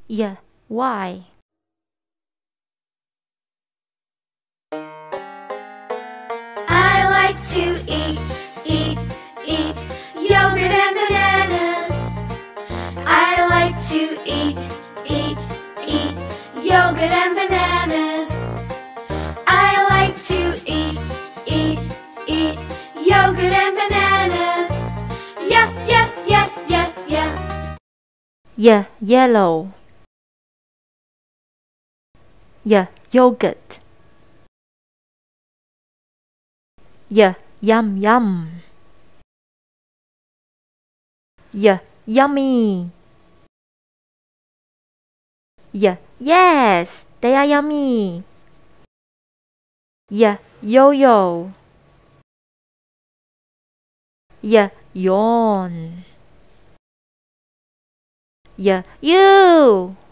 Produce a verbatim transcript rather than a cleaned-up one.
Yeah, why? I like to eat, eat, eat yogurt and bananas. I like to eat, eat, eat yogurt and bananas. I like to eat, eat, eat yogurt and bananas. Yeah, yeah, yeah, yeah, yeah. Yeah, yellow. Yeah, yogurt. Yeah, yum yum. Yeah, yummy. Yeah, yes, they are yummy. Yeah, yo-yo. Yeah, yawn. Yeah, you.